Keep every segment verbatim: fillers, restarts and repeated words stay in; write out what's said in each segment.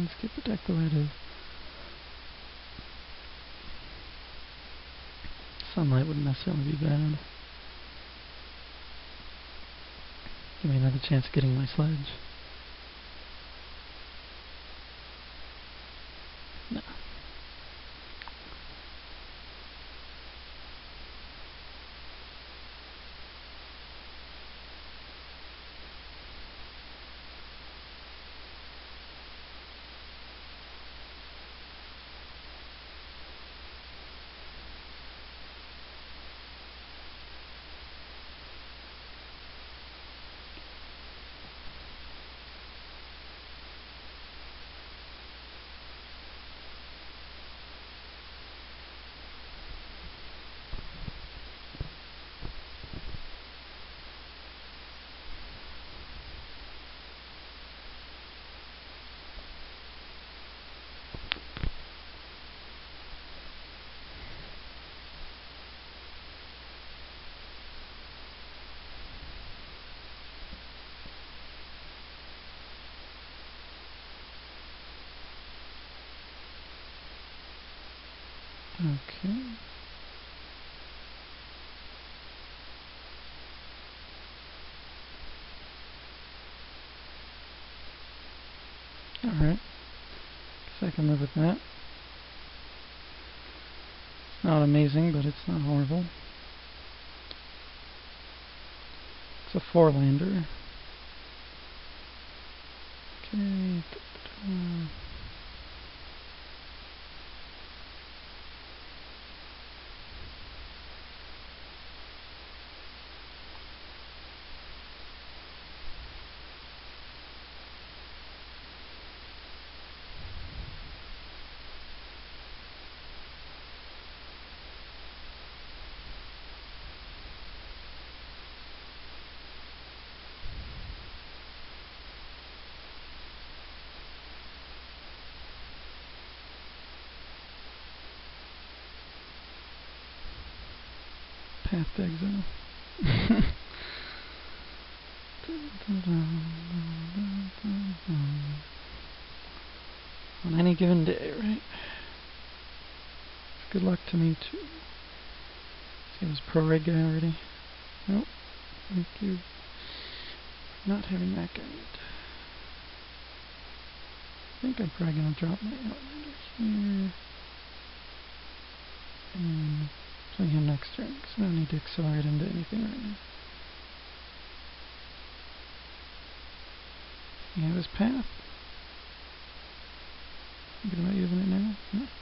let's keep the deck the way it is. Sunlight wouldn't necessarily be bad. Give me another chance of getting my sledge. No. Okay. Alright. Guess I can live with that. It's not amazing, but it's not horrible. It's a four-lander. Okay. Da-da-da. Path to Exile. On any given day, right? Good luck to me too. See, I was pro red guy already. Nope. Thank you. Not having that guy yet. I think I'm probably gonna drop my Outlander here. And play him next turn, because I don't need to accelerate into anything right now. You have his path. Thinking about using it now? No? Okay.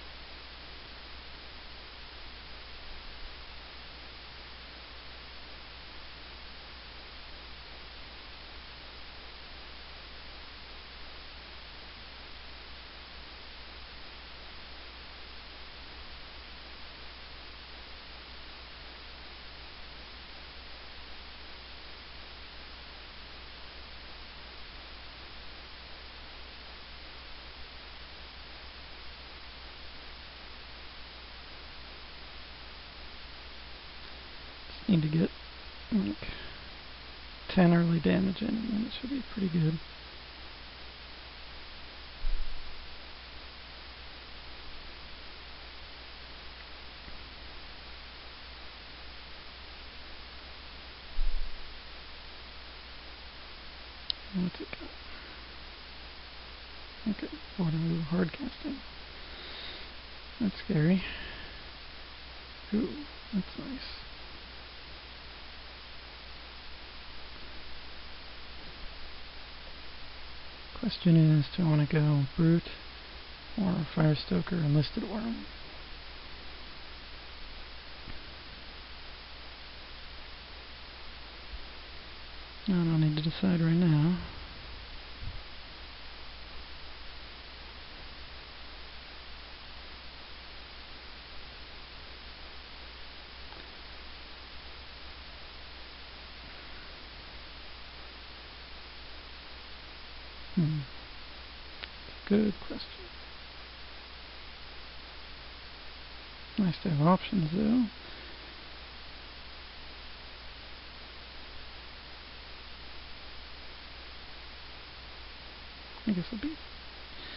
Need to get like ten early damage in, and then it should be pretty good. What's it got? Okay, Waterloo hard casting. That's scary. Ooh, that's nice. Question is, do I want to go Brute or Firestoker Enlisted Worm? I don't need to decide right now. Hmm. Good question. Nice to have options, though. I guess I'll be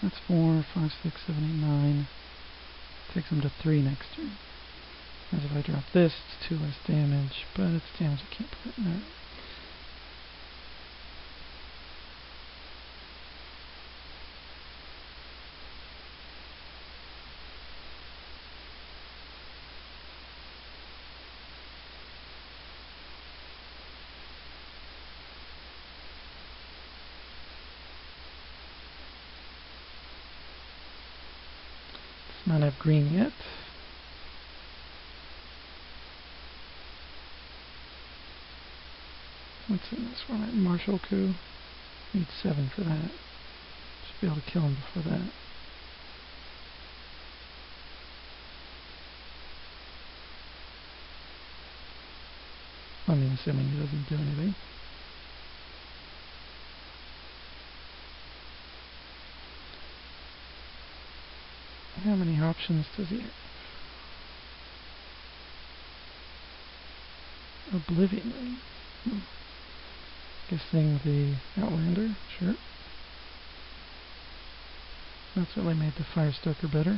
That's four, five, six, seven, eight, nine. Takes him to three next turn. As if I drop this, it's two less damage, but it's damage I can't put in there. Does not have green yet. What's in this one? Martial coup. Need seven for that. Should be able to kill him before that. I mean, assuming he doesn't do anything. How many options does he have? Oblivion Ring. Hmm. Guessing the Outlander, sure. That certainly made the Firestoker better.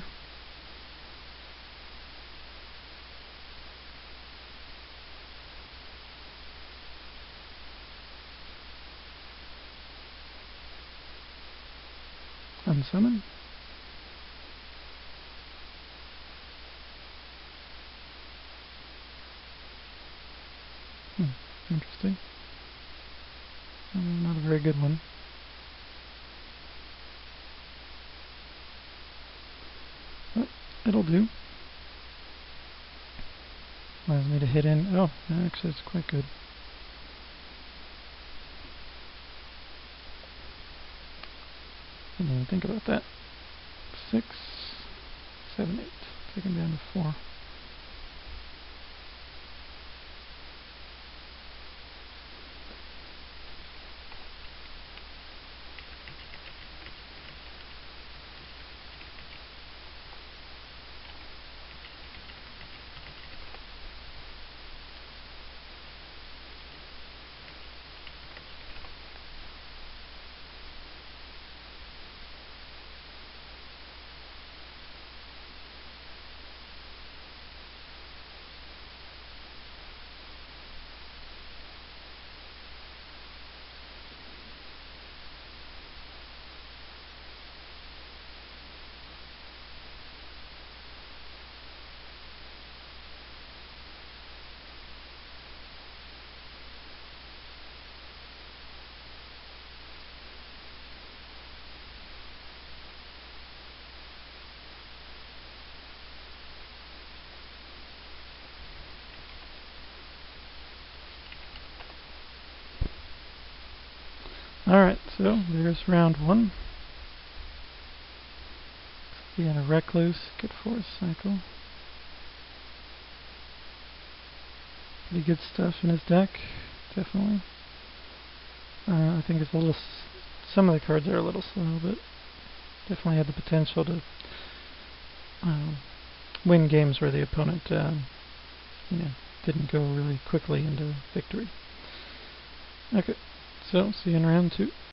Unsummon. Hmm, interesting. Uh, not a very good one. But it'll do. Allows me to hit in. Oh, actually it's quite good. Didn't even think about that. Six, seven, eight. Take him down to four. Alright, so there's round one. He had a Recluse, good force cycle. Pretty good stuff in his deck, definitely. Uh, I think it's a little. S some of the cards are a little slow, but definitely had the potential to uh, win games where the opponent, uh, you know, didn't go really quickly into victory. Okay, so see you in round two.